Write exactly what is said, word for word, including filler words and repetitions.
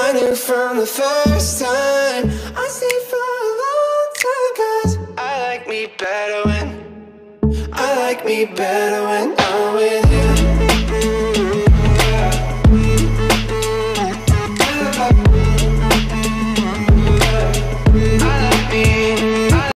I knew from the first time. I stayed for a long time, cause I like me better when I like me better when